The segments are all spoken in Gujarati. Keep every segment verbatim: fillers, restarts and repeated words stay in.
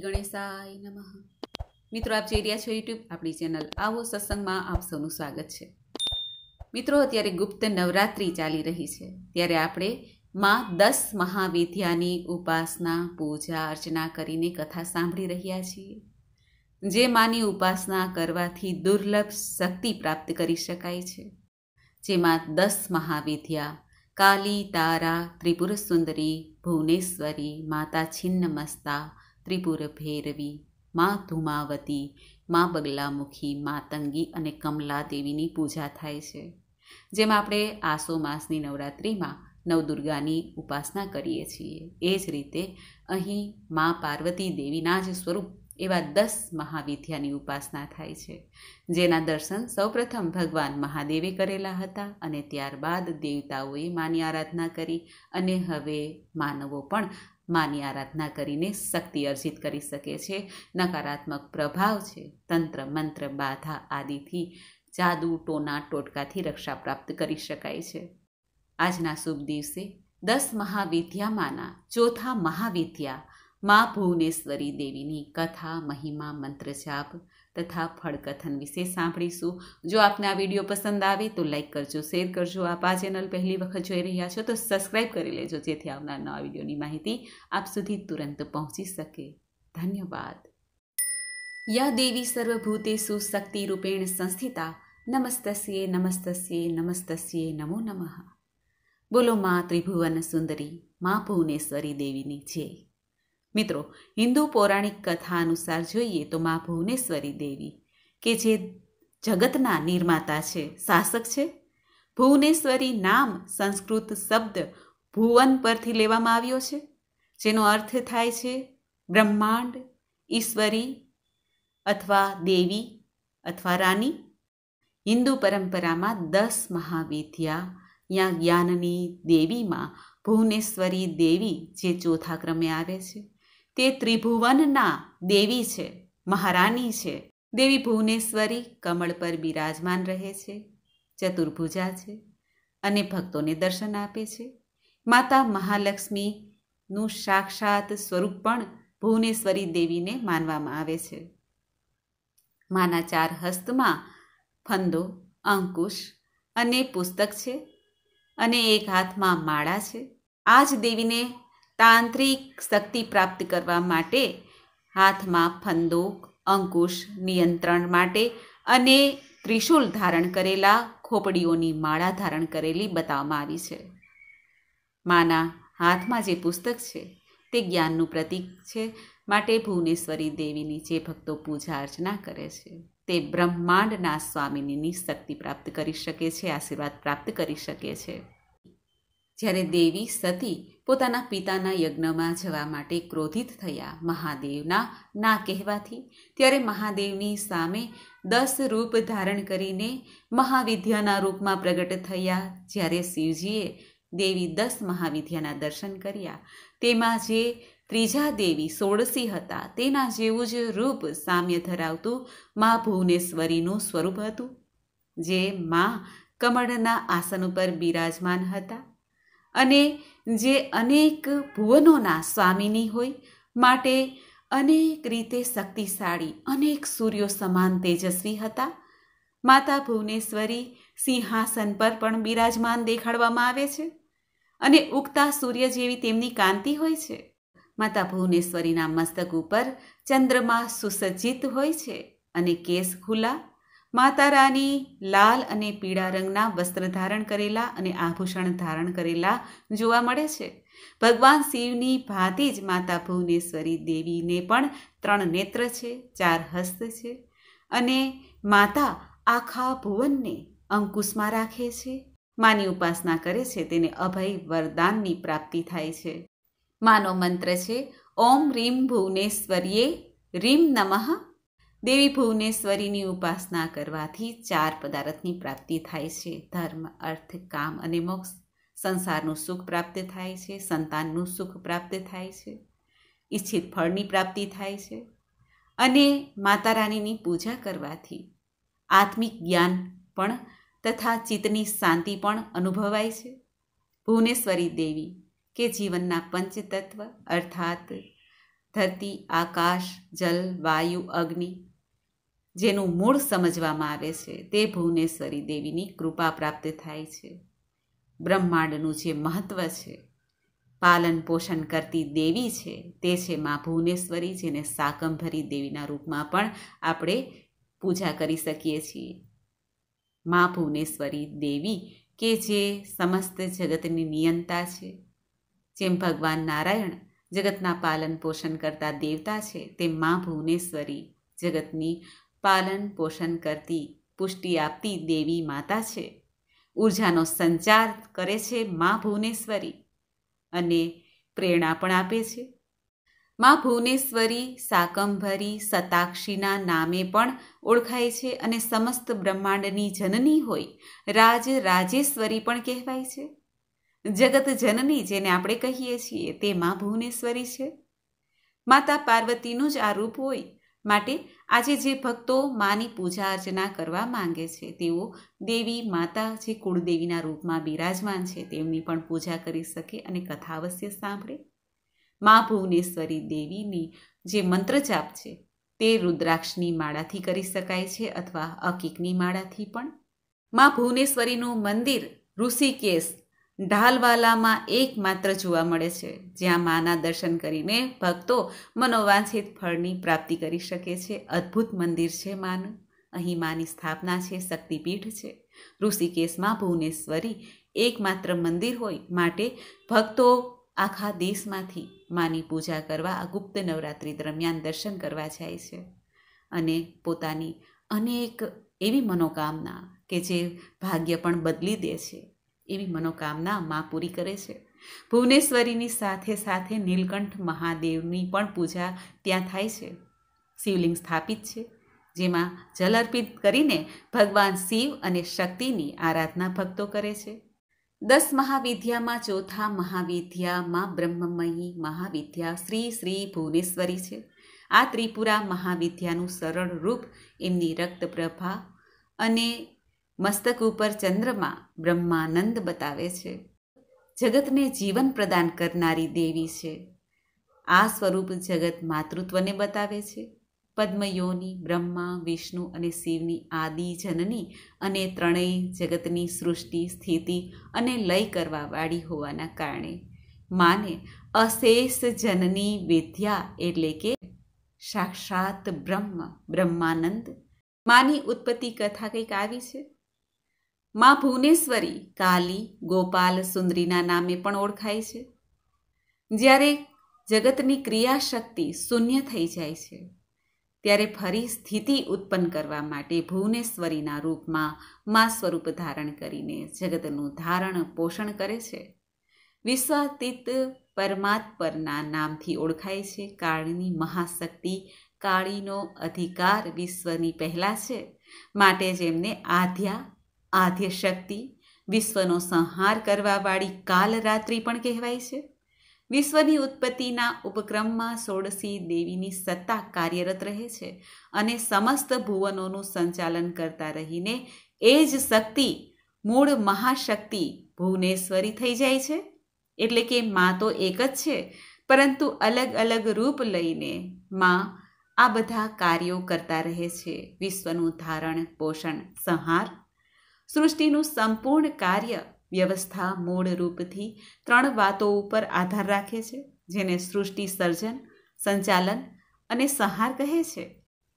ગણેશાય નમઃ। મિત્રો, આપ જોઈ રહ્યા છો યુટ્યુબ આપણી ચેનલ આવો સત્સંગમાં આપ સૌનું સ્વાગત છે। મિત્રો, અત્યારે ગુપ્ત નવરાત્રિ ચાલી રહી છે, ત્યારે આપણે માં દસ મહાવિદ્યાની ઉપાસના પૂજા અર્ચના કરીને કથા સાંભળી રહ્યા છીએ। જે માની ઉપાસના કરવાથી દુર્લભ શક્તિ પ્રાપ્ત કરી શકાય છે, જેમાં દસ મહાવિદ્યા કાલી, તારા, ત્રિપુર સુંદરી, ભુવનેશ્વરી, માતા છિન્નમસ્તા, ત્રિપુર ભૈરવી, મા ધૂમાવતી, મા બગલામુખી, માતંગી અને કમલા દેવીની પૂજા થાય છે। જેમાં આપણે આસો માસની નવરાત્રિમાં નવદુર્ગાની ઉપાસના કરીએ છીએ, એ જ રીતે અહીં મા પાર્વતી દેવીના જ સ્વરૂપ એવા દસ મહાવિદ્યાની ઉપાસના થાય છે, જેના દર્શન સૌપ્રથમ ભગવાન મહાદેવે કરેલા હતા અને ત્યારબાદ દેવતાઓએ માની આરાધના કરી અને હવે માનવો પણ માની આરાધના કરીને શક્તિ અર્જિત કરી શકે છે। નકારાત્મક પ્રભાવ છે, તંત્ર મંત્ર બાધા આદિથી જાદુ ટોના ટોટકાથી રક્ષા પ્રાપ્ત કરી શકાય છે। આજના શુભ દિવસે દસ મહાવિદ્યામાંના ચોથા મહાવિદ્યા મા ભુવનેશ્વરી દેવીની કથા, મહિમા, મંત્ર જાપ તથા ફળકથન વિશે સાંભળીશું। જો આપને આ વિડીયો પસંદ આવે તો લાઈક કરજો, શેર કરજો। આપ આ ચેનલ પહેલી વખત જોઈ રહ્યા છો તો સબસ્ક્રાઈબ કરી લેજો, જેથી આવનાર નવા વિડીયોની માહિતી આપ સુધી તુરંત પહોંચી શકે। ધન્યવાદ। યા દેવી સર્વભૂતેષુ શક્તિરૂપેણ સંસ્થિતા નમસ્તસ્યે નમસ્તસ્યે નમસ્તસ્યે નમો નમઃ। બોલો મા ત્રિભુવન સુંદરી મા ભુવનેશ્વરી દેવીની જય। મિત્રો, હિન્દુ પૌરાણિક કથા અનુસાર જોઈએ તો મા ભુવનેશ્વરી દેવી કે જે જગતના નિર્માતા છે, શાસક છે। ભુવનેશ્વરી નામ સંસ્કૃત શબ્દ ભુવન પરથી લેવામાં આવ્યો છે, જેનો અર્થ થાય છે બ્રહ્માંડ, ઈશ્વરી અથવા દેવી અથવા રાની। હિન્દુ પરંપરામાં દસ મહાવિદ્યા યા જ્ઞાનની દેવીમાં ભુવનેશ્વરી દેવી જે ચોથા ક્રમે આવે છે, તે ત્રિભુવનના દેવી છે, મહારાની છે। દેવી ભુવનેશ્વરી કમળ પર બિરાજમાન રહે છે, ચતુર્ભુજા છે અને ભક્તોને દર્શન આપે છે। માતા મહાલક્ષ્મીનું સાક્ષાત સ્વરૂપ પણ ભુવનેશ્વરી દેવીને માનવામાં આવે છે। માના ચાર હસ્તમાં ફંદો, અંકુશ અને પુસ્તક છે અને એક હાથમાં માળા છે। આ જ દેવીને તાંત્રિક શક્તિ પ્રાપ્ત કરવા માટે હાથમાં ફંદો, અંકુશ, નિયંત્રણ માટે અને ત્રિશૂલ ધારણ કરેલા ખોપડીઓની માળા ધારણ કરેલી બતાવવામાં આવી છે। માના હાથમાં જે પુસ્તક છે તે જ્ઞાનનું પ્રતીક છે, માટે ભુવનેશ્વરી દેવીની જે ભક્તો પૂજા અર્ચના કરે છે તે બ્રહ્માંડના સ્વામિનીની શક્તિ પ્રાપ્ત કરી શકે છે, આશીર્વાદ પ્રાપ્ત કરી શકે છે। જ્યારે દેવી સતી પોતાના પિતાના યજ્ઞમાં જવા માટે ક્રોધિત થયા મહાદેવના ના કહેવાથી, ત્યારે મહાદેવની સામે દસ રૂપ ધારણ કરીને મહાવિદ્યાના રૂપમાં પ્રગટ થયા। જ્યારે શિવજીએ દેવી દસ મહાવિદ્યાના દર્શન કર્યા, તેમાં જે ત્રીજા દેવી સોળસી હતા તેના જેવું જ રૂપ સામ્ય ધરાવતું મા ભુવનેશ્વરીનું સ્વરૂપ હતું, જે મા કમળના આસન ઉપર બિરાજમાન હતા અને જે અનેક ભુવનોના સ્વામિની હોય, માટે અનેક રીતે શક્તિશાળી, અનેક સૂર્યો સમાન તેજસ્વી હતા। માતા ભુવનેશ્વરી સિંહાસન પર પણ બિરાજમાન દેખાડવામાં આવે છે અને ઉગતા સૂર્ય જેવી તેમની કાંતિ હોય છે। માતા ભુવનેશ્વરીના મસ્તક ઉપર ચંદ્રમા સુસજ્જિત હોય છે અને કેસ ખુલ્લા। માતા રાની લાલ અને પીળા રંગના વસ્ત્ર ધારણ કરેલા અને આભૂષણ ધારણ કરેલા જોવા મળે છે। ભગવાન શિવની ભાંતિ જ માતા ભુવનેશ્વરી દેવીને પણ ત્રણ નેત્ર છે, ચાર હસ્ત છે અને માતા આખા ભુવનને અંકુશમાં રાખે છે। માની ઉપાસના કરે છે તેને અભય વરદાનની પ્રાપ્તિ થાય છે। માનો મંત્ર છે ઓમ રીમ ભુવનેશ્વરીએ રીમ નમઃ। દેવી ભુવનેશ્વરીની ઉપાસના કરવાથી ચાર પદાર્થની પ્રાપ્તિ થાય છે: ધર્મ, અર્થ, કામ અને મોક્ષ। સંસારનું સુખ પ્રાપ્ત થાય છે, સંતાનનું સુખ પ્રાપ્ત થાય છે, ઈચ્છિત ફળની પ્રાપ્તિ થાય છે અને માતા રાનીની પૂજા કરવાથી આત્મિક જ્ઞાન પણ તથા ચિત્તની શાંતિ પણ અનુભવાય છે। ભુવનેશ્વરી દેવી કે જીવનના પંચતત્વ અર્થાત ધરતી, આકાશ, જલ, વાયુ, અગ્નિ જેનું મૂળ સમજવામાં આવે છે તે ભુવનેશ્વરી દેવીની કૃપા પ્રાપ્ત થાય છે. બ્રહ્માંડનું જે મહત્ત્વ છે, પાલન પોષણ કરતી દેવી છે તે છે મા ભુવનેશ્વરી, જેને શાકંભરી દેવીના રૂપમાં પણ આપણે પૂજા કરી શકીએ છીએ. મા ભુવનેશ્વરી દેવી કે જે સમસ્ત જગતની નિયંતા છે. જેમ ભગવાન નારાયણ જગતના પાલન પોષણ કરતા દેવતા છે, તેમ મા ભુવનેશ્વરી જગતની પાલન પોષણ કરતી, પુષ્ટિ આપતી દેવી માતા છે. ઉર્જાનો સંચાર કરે છે મા ભુવનેશ્વરી અને પ્રેરણા પણ આપે છે. મા ભુવનેશ્વરી શાકંભરી સતાક્ષીના નામે પણ ઓળખાય છે અને સમસ્ત બ્રહ્માંડની જનની હોય રાજ રાજેશ્વરી પણ કહેવાય છે. જગત જનની જેને આપણે કહીએ છીએ તે મા ભુવનેશ્વરી છે. માતા પાર્વતીનું જ આ રૂપ હોય માટે આજે જે ભક્તો માની પૂજા અર્ચના કરવા માંગે છે તેઓ દેવી માતા જે કુળદેવીના રૂપમાં બિરાજમાન છે તેમની પણ પૂજા કરી શકે અને કથા અવશ્ય સાંભળે. મા ભુવનેશ્વરી દેવીની જે મંત્ર જાપ છે તે રુદ્રાક્ષની માળાથી કરી શકાય છે અથવા અકીકની માળાથી પણ. મા ભુવનેશ્વરીનું મંદિર ઋષિકેશ ઢાલવાલામાં એકમાત્ર જોવા મળે છે, જ્યાં માના દર્શન કરીને ભક્તો મનોવાંછિત ફળની પ્રાપ્તિ કરી શકે છે. અદ્ભુત મંદિર છે માનું. અહીં માની સ્થાપના છે, શક્તિપીઠ છે. ઋષિકેશમાં ભુવનેશ્વરી એકમાત્ર મંદિર હોય માટે ભક્તો આખા દેશમાંથી માની પૂજા કરવા આ ગુપ્ત નવરાત્રિ દરમિયાન દર્શન કરવા જાય છે અને પોતાની અનેક એવી મનોકામના કે જે ભાગ્ય પણ બદલી દે છે એવી મનોકામના મા પૂરી કરે છે. ભુવનેશ્વરીની સાથે સાથે નીલકંઠ મહાદેવની પણ પૂજા ત્યાં થાય છે. શિવલિંગ સ્થાપિત છે, જેમાં જલ અર્પિત કરીને ભગવાન શિવ અને શક્તિની આરાધના ભક્તો કરે છે. દસ મહાવિદ્યામાં ચોથા મહાવિદ્યામાં બ્રહ્મમયી મહાવિદ્યા શ્રી શ્રી ભુવનેશ્વરી છે. આ ત્રિપુરા મહાવિદ્યાનું સરળ રૂપ એમની રક્તપ્રભા અને મસ્તક ઉપર ચંદ્રમાં બ્રહ્માનંદ બતાવે છે. જગતને જીવન પ્રદાન કરનારી દેવી છે. આ સ્વરૂપ જગત માતૃત્વને બતાવે છે. પદ્મયોની બ્રહ્મા, વિષ્ણુ અને શિવની આદિ જનની અને ત્રણેય જગતની સૃષ્ટિ, સ્થિતિ અને લય કરવા વાળી હોવાના કારણે માને અશેષ જનની વિદ્યા એટલે કે સાક્ષાત બ્રહ્મ બ્રહ્માનંદ. માની ઉત્પત્તિ કથા કંઈક આવી છે. મા ભુવનેશ્વરી કાલી, ગોપાલ સુંદરીના નામે પણ ઓળખાય છે. જ્યારે જગતની ક્રિયાશક્તિ શૂન્ય થઈ જાય છે ત્યારે ફરી સ્થિતિ ઉત્પન્ન કરવા માટે ભુવનેશ્વરીના રૂપમાં મા સ્વરૂપ ધારણ કરીને જગતનું ધારણ પોષણ કરે છે. વિશ્વાતીત પરમાત્પરના નામથી ઓળખાય છે. કાળની મહાશક્તિ, કાળીનો અધિકાર વિશ્વની પહેલાં છે માટે જેમને આધ્યા આદ્ય શક્તિ, વિશ્વનો સંહાર કરવાવાળી કાલરાત્રિ પણ કહેવાય છે. વિશ્વની ઉત્પત્તિના ઉપક્રમમાં ષોડશી દેવીની સત્તા કાર્યરત રહે છે અને સમસ્ત ભુવનોનું સંચાલન કરતા રહીને એ જ શક્તિ મૂળ મહાશક્તિ ભુવનેશ્વરી થઈ જાય છે. એટલે કે મા તો એક જ છે, પરંતુ અલગ અલગ રૂપ લઈને મા આ બધા કાર્યો કરતા રહે છે. વિશ્વનું ધારણ, પોષણ, સંહાર, સૃષ્ટિનું સંપૂર્ણ કાર્ય વ્યવસ્થા મૂળ રૂપથી ત્રણ વાતો ઉપર આધાર રાખે છે, જેને સૃષ્ટિ સર્જન, સંચાલન અને સંહાર કહે છે.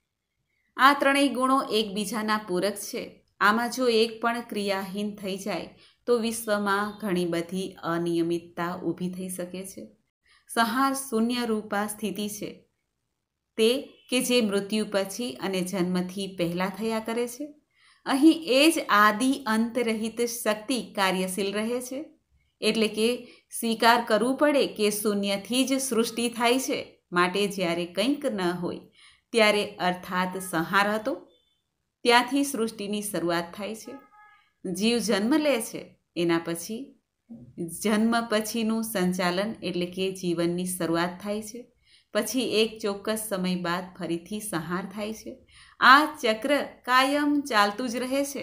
આ ત્રણેય ગુણો એકબીજાના પૂરક છે. આમાં જો એક પણ ક્રિયાહીન થઈ જાય તો વિશ્વમાં ઘણી બધી અનિયમિતતા ઊભી થઈ શકે છે. સંહાર શૂન્ય રૂપા સ્થિતિ છે, તે કે જે મૃત્યુ પછી અને જન્મથી પહેલાં થયા કરે છે. અહીં એ જ આદિ અંતરહિત શક્તિ કાર્યશીલ રહે છે. એટલે કે સ્વીકાર કરવું પડે કે શૂન્યથી જ સૃષ્ટિ થાય છે. માટે જ્યારે કંઈક ન હોય ત્યારે અર્થાત સંહાર હતો, ત્યાંથી સૃષ્ટિની શરૂઆત થાય છે. જીવ જન્મ લે છે, એના પછી જન્મ પછીનું સંચાલન એટલે કે જીવનની શરૂઆત થાય છે. પછી એક ચોક્કસ સમય બાદ ફરીથી સંહાર થાય છે. આ ચક્ર કાયમ ચાલતું જ રહે છે.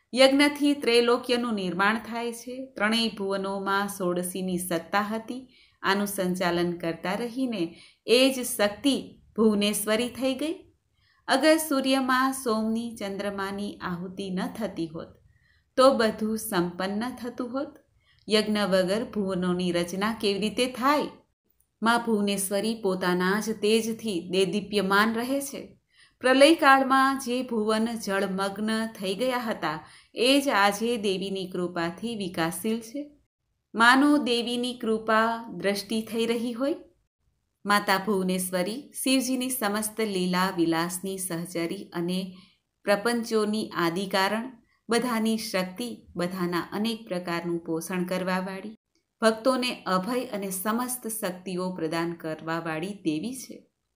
યજ્ઞથી ત્રૈલોક્યનું નિર્માણ થાય છે. ત્રણેય ભુવનોમાં ષોડશીની સત્તા હતી આનું સંચાલન કરતા રહીને એ જ શક્તિ ભુવનેશ્વરી થઈ ગઈ. અગર સૂર્યમાં સોમની ચંદ્રમાની આહુતિ ન થતી હોત તો બધું સંપન્ન થતું હોત. યજ્ઞ વગર ભુવનોની રચના કેવી રીતે થાય? માં ભુવનેશ્વરી પોતાના જ તેજથી દેદીપ્યમાન રહે છે. પ્રલયકાળમાં જે ભુવન જળમગ્ન થઈ ગયા હતા એ જ આજે દેવીની કૃપાથી વિકાસશીલ છે. માનો દેવીની કૃપા દ્રષ્ટિ થઈ રહી હોય. માતા ભુવનેશ્વરી શિવજીની સમસ્ત લીલા વિલાસની સહચરી અને પ્રપંચોની આદિકારણ, બધાની શક્તિ, બધાના અનેક પ્રકારનું પોષણ કરવાવાળી, ભક્તોને અભય અને સમસ્ત શક્તિઓ પ્રદાન કરવાવાળી દેવી છે.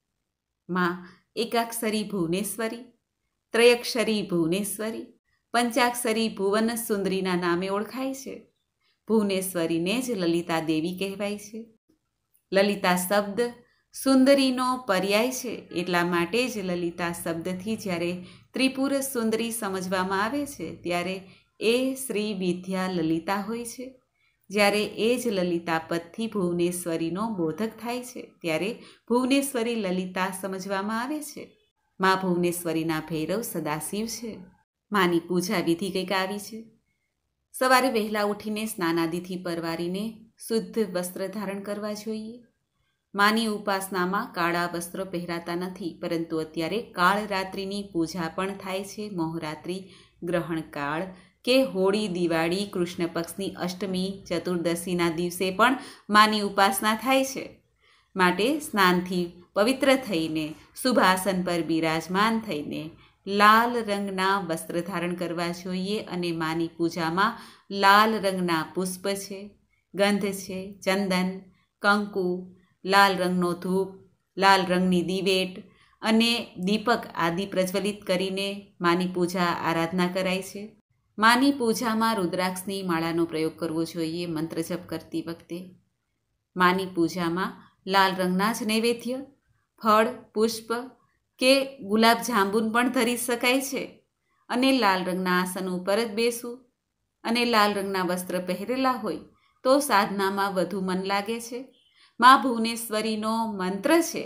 માં એકાક્ષરી ભુવનેશ્વરી, ત્રયક્ષરી ભુવનેશ્વરી, પંચાક્ષરી ભુવન સુંદરીના નામે ઓળખાય છે. ભુવનેશ્વરીને જ લલિતા દેવી કહેવાય છે. લલિતા શબ્દ સુંદરીનો પર્યાય છે. એટલા માટે જ લલિતા શબ્દથી જ્યારે ત્રિપુર સુંદરી સમજવામાં આવે છે ત્યારે એ શ્રી વિદ્યા લલિતા હોય છે. જ્યારે એ જ લલિતા પદથી ભુવનેશ્વરીનો બોધક થાય છે ત્યારે ભુવનેશ્વરી લલિતા સમજવામાં આવે છે. મા ભુવનેશ્વરીના ભૈરવ સદાશિવ છે. માની પૂજા વિધિ કંઈક આવી છે. સવારે વહેલા ઉઠીને સ્નાનાદિથી પરવારીને શુદ્ધ વસ્ત્ર ધારણ કરવા જોઈએ. માની ઉપાસનામાં કાળા વસ્ત્રો પહેરાતા નથી, પરંતુ અત્યારે કાળરાત્રિની પૂજા પણ થાય છે. મોહરાત્રિ, ગ્રહણકાળ કે હોળી, દિવાળી, કૃષ્ણ પક્ષની અષ્ટમી, ચતુર્દશીના દિવસે પણ માની ઉપાસના થાય છે. માટે સ્નાનથી પવિત્ર થઈને શુભાસન પર બિરાજમાન થઈને લાલ રંગના વસ્ત્ર ધારણ કરવા જોઈએ. અને માની પૂજામાં લાલ રંગના પુષ્પ છે, ગંધ છે, ચંદન, કંકુ, લાલ રંગનો ધૂપ, લાલ રંગની દિવેટ અને દીપક આદિ પ્રજ્વલિત કરીને માની પૂજા આરાધના કરાય છે. માની પૂજામાં રુદ્રાક્ષની માળાનો પ્રયોગ કરવો જોઈએ મંત્ર જપ કરતી વખતે. માની પૂજામાં લાલ રંગના જ નૈવેદ્ય, ફળ, પુષ્પ કે ગુલાબ જાંબુન પણ ધરી શકાય છે. અને લાલ રંગના આસન ઉપર જ બેસવું અને લાલ રંગના વસ્ત્ર પહેરેલા હોય તો સાધનામાં વધુ મન લાગે છે. મા ભુવનેશ્વરીનો મંત્ર છે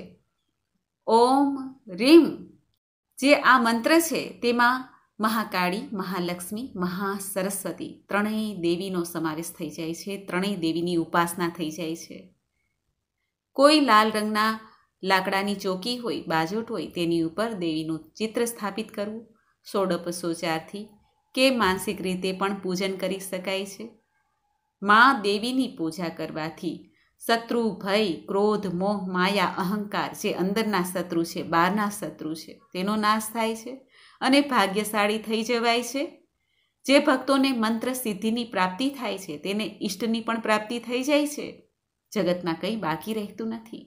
ઓમ રીમ. જે આ મંત્ર છે તેમાં મહાકાળી, મહાલક્ષ્મી, મહાસરસ્વતી ત્રણેય દેવીનો સમાવેશ થઈ જાય છે. ત્રણેય દેવીની ઉપાસના થઈ જાય છે. કોઈ લાલ રંગના લાકડાની ચોકી હોય, બાજોટ હોય, તેની ઉપર દેવીનું ચિત્ર સ્થાપિત કરવું ષોડશોપચારથી કે માનસિક રીતે પણ પૂજન કરી શકાય છે. મા દેવીની પૂજા કરવાથી શત્રુ, ભય, ક્રોધ, મોહ, માયા, અહંકાર જે અંદરના શત્રુ છે, બહારના શત્રુ છે, તેનો નાશ થાય છે અને ભાગ્યશાળી થઈ જવાય છે. જે ભક્તોને મંત્ર સિદ્ધિની પ્રાપ્તિ થાય છે તેને ઈષ્ટની પણ પ્રાપ્તિ થઈ જાય છે. જગતમાં કંઈ બાકી રહેતું નથી.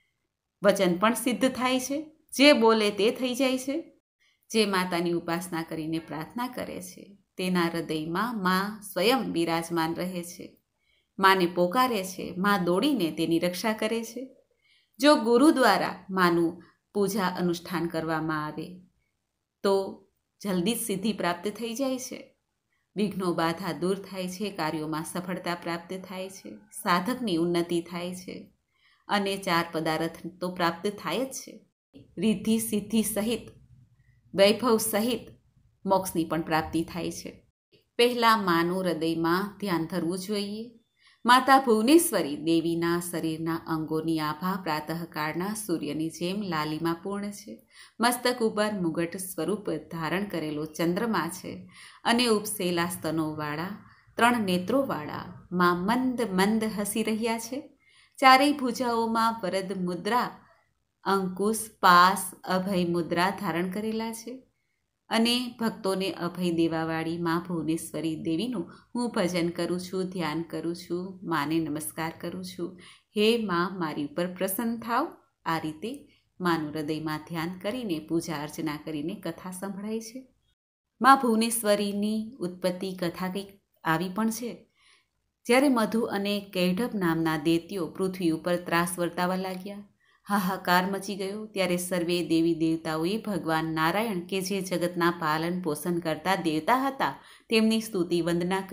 વચન પણ સિદ્ધ થાય છે. જે બોલે તે થઈ જાય છે. જે માતાની ઉપાસના કરીને પ્રાર્થના કરે છે તેના હૃદયમાં મા સ્વયં બિરાજમાન રહે છે. માને પોકારે છે, મા દોડીને તેની રક્ષા કરે છે. જો ગુરુ દ્વારા માનું પૂજા અનુષ્ઠાન કરવામાં આવે તો જલ્દી જ સિદ્ધિ પ્રાપ્ત થઈ જાય છે. વિઘ્નો બાધા દૂર થાય છે, કાર્યોમાં સફળતા પ્રાપ્ત થાય છે, સાધકની ઉન્નતિ થાય છે અને ચાર પદાર્થ તો પ્રાપ્ત થાય જ છે. રિદ્ધિ સિદ્ધિ સહિત, વૈભવ સહિત મોક્ષની પણ પ્રાપ્તિ થાય છે. પહેલાં માનું હૃદયમાં ધ્યાન ધરવું જોઈએ. માતા ભુવનેશ્વરી દેવીના શરીરના અંગોની આભા પ્રાતઃકાળના સૂર્યની જેમ લાલીમાપૂર્ણ છે. મસ્તક ઉપર મુગટ સ્વરૂપ ધારણ કરેલો ચંદ્રમા છે અને ઉપસેલા સ્તનોવાળા ત્રણ નેત્રોવાળા મા મંદ મંદ હસી રહ્યા છે. ચારેય ભુજાઓમાં વરદ મુદ્રા, અંકુશ, પાસ, અભય મુદ્રા ધારણ કરેલા છે. અને ભક્તોને અભય દેવાવાળી મા ભુવનેશ્વરી દેવીનું હું ભજન કરું છું, ધ્યાન કરું છું, માને નમસ્કાર કરું છું. હે મા, મારી ઉપર પ્રસન્ન થાવ. આ રીતે માનું હૃદયમાં ધ્યાન કરીને પૂજા અર્ચના કરીને કથા સંભળાય છે. મા ભુવનેશ્વરીની ઉત્પત્તિ કથા કંઈક આવી પણ છે. જ્યારે મધુ અને કૈઢબ નામના દૈત્યો પૃથ્વી ઉપર ત્રાસ વર્તાવા લાગ્યા, હાહાકાર મચી ગયો, ત્યારે સર્વે દેવી દેવતાઓએ ભગવાન નારાયણ કે જે જગતના પાલન પોષણ કરતા દેવતા હતા તેમની સ્તુતિ વંદના કરી.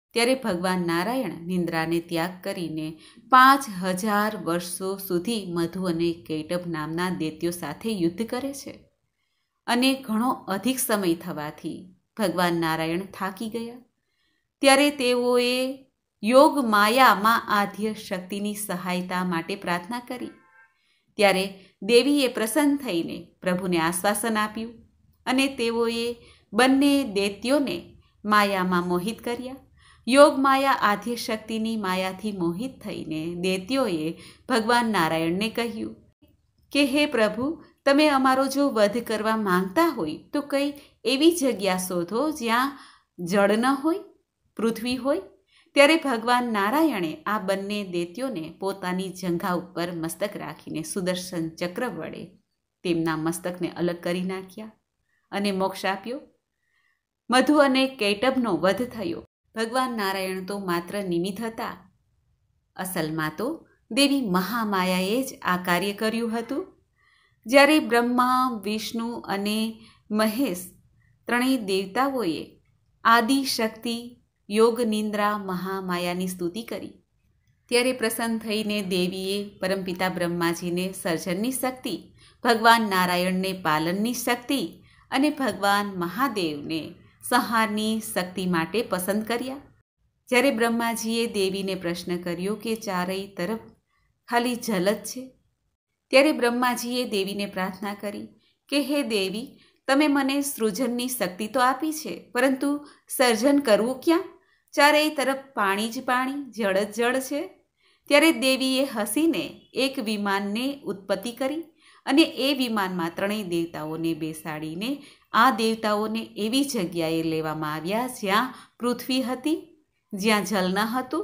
ત્યારે ભગવાન નારાયણ નિંદ્રાને ત્યાગ કરીને પાંચ હજાર વર્ષો સુધી મધુ અને કૈટભ નામના દૈત્યો સાથે યુદ્ધ કરે છે અને ઘણો અધિક સમય થવાથી ભગવાન નારાયણ થાકી ગયા. ત્યારે તેઓએ યોગ માયામાં આદ્ય શક્તિની સહાયતા માટે પ્રાર્થના કરી. ત્યારે દેવીએ પ્રસન્ન થઈને પ્રભુને આશ્વાસન આપ્યું અને તેઓએ બંને દૈત્યોને માયામાં મોહિત કર્યા. યોગ માયા આદ્ય શક્તિની માયાથી મોહિત થઈને દૈત્યોએ ભગવાન નારાયણને કહ્યું કે હે પ્રભુ, તમે અમારો જો વધ કરવા માંગતા હોય તો કઈ એવી જગ્યા શોધો જ્યાં જળ ન હોય, પૃથ્વી હોય. ત્યારે ભગવાન નારાયણે આ બંને દૈત્યોને પોતાની જંઘા ઉપર મસ્તક રાખીને સુદર્શન ચક્ર વડે તેમના મસ્તકને અલગ કરી નાખ્યા અને મોક્ષ આપ્યો. મધુ અને કૈટભનો વધ થયો. ભગવાન નારાયણ તો માત્ર નિમિત્ત હતા. અસલમાં તો દેવી મહામાયાએ જ આ કાર્ય કર્યું હતું. જ્યારે બ્રહ્મા, વિષ્ણુ અને મહેશ ત્રણેય દેવતાઓએ આદિશક્તિ યોગ નિંદ્રા મહામાયાની સ્તુતિ કરી, ત્યારે પ્રસન્ન થઈને દેવીએ પરમપિતા બ્રહ્માજીને સર્જનની શક્તિ, ભગવાન નારાયણને પાલનની શક્તિ અને ભગવાન મહાદેવને સંહારની શક્તિ માટે પસંદ કર્યા. જ્યારે બ્રહ્માજીએ દેવીને પ્રશ્ન કર્યો કે ચારેય તરફ ખાલી જલ જ છે, ત્યારે બ્રહ્માજીએ દેવીને પ્રાર્થના કરી કે હે દેવી, તમે મને સૃજનની શક્તિ તો આપી છે, પરંતુ સર્જન કરવું ક્યાં? ચારેય તરફ પાણી જ પાણી, જળ જ જળ છે. ત્યારે દેવીએ હસીને એક વિમાનને ઉત્પત્તિ કરી અને એ વિમાનમાં ત્રણેય દેવતાઓને બેસાડીને આ દેવતાઓને એવી જગ્યાએ લેવામાં આવ્યા જ્યાં પૃથ્વી હતી, જ્યાં જલ ન હતું.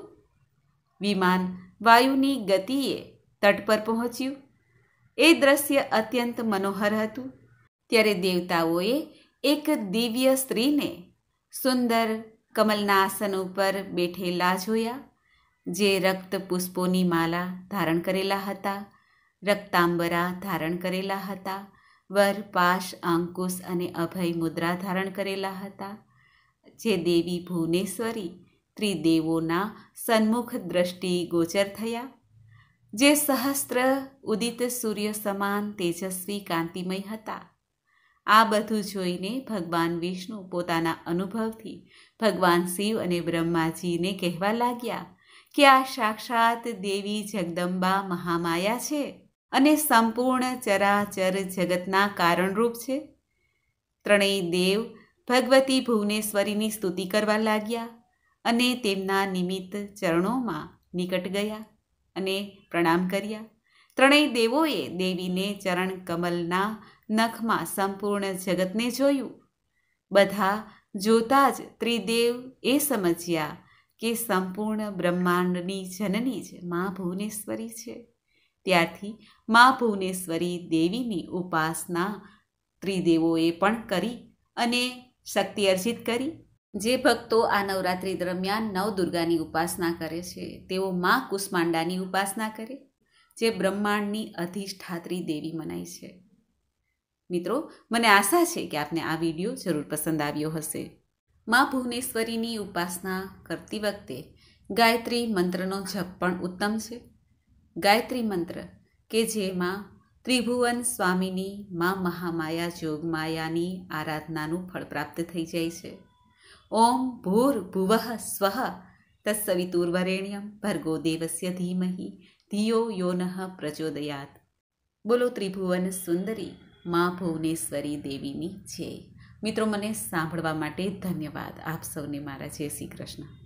વિમાન વાયુની ગતિએ તટ પર પહોંચ્યું. એ દ્રશ્ય અત્યંત મનોહર હતું. ત્યારે દેવતાઓએ એક દિવ્ય સ્ત્રીને સુંદર કમલના આસન ઉપર બેઠેલા જોયા, જે રક્ત પુષ્પોની માલા ધારણ કરેલા હતા, રક્તાંબરા ધારણ કરેલા હતા, વર, પાશ, અંકુશ અને અભય મુદ્રા ધારણ કરેલા હતા. જે દેવી ભુવનેશ્વરી ત્રિદેવોના સન્મુખ દ્રષ્ટિ ગોચર થયા, જે સહસ્ત્ર ઉદિત સૂર્ય સમાન તેજસ્વી કાંતિમય હતા. આ બધું જોઈને ભગવાન વિષ્ણુ પોતાના અનુભવથી ભગવાન શિવ અને બ્રહ્માજીને કહેવા લાગ્યા કે આ સાક્ષાત દેવી જગદંબા મહામાયા છે અને સંપૂર્ણ ચરાચર જગતના કારણરૂપ છે. ત્રણેય દેવ ભગવતી ભુવનેશ્વરીની સ્તુતિ કરવા લાગ્યા અને તેમના નિમિત્ત ચરણોમાં નિકટ ગયા અને પ્રણામ કર્યા. ત્રણેય દેવોએ દેવીને ચરણ કમલના નખમાં સંપૂર્ણ જગતને જોયું. બધા જોતા જ ત્રિદેવ એ સમજ્યા કે સંપૂર્ણ બ્રહ્માંડની જનની જ મા ભુવનેશ્વરી છે. ત્યારથી મા ભુવનેશ્વરી દેવીની ઉપાસના ત્રિદેવોએ પણ કરી અને શક્તિ અર્જિત કરી. જે ભક્તો આ નવરાત્રિ દરમિયાન નવદુર્ગાની ઉપાસના કરે છે તેઓ મા કુષ્માંડાની ઉપાસના કરે, જે બ્રહ્માંડની અધિષ્ઠાત્રી દેવી મનાય છે. મિત્રો, મને આશા છે કે આપને આ વિડીયો જરૂર પસંદ આવ્યો હશે. મા ભુવનેશ્વરીની ઉપાસના કરતી વખતે ગાયત્રી મંત્રનો જપ પણ ઉત્તમ છે. ગાયત્રી મંત્ર કે જેમાં ત્રિભુવન સ્વામીની મા મહામાયા જોગમાયાની આરાધનાનું ફળ પ્રાપ્ત થઈ જાય છે. ઓમ ભૂર ભુવઃ સ્વઃ તત્સવિતુર્વરેણ્યમ ભર્ગો દેવસ્ય ધીમહિ ધિયો યો નઃ પ્રચોદયાત. બોલો ત્રિભુવન સુંદરી મા ભુવનેશ્વરી દેવીની જય. મિત્રો, મને સાંભળવા માટે ધન્યવાદ. આપ સૌને મારા જય શ્રી કૃષ્ણ.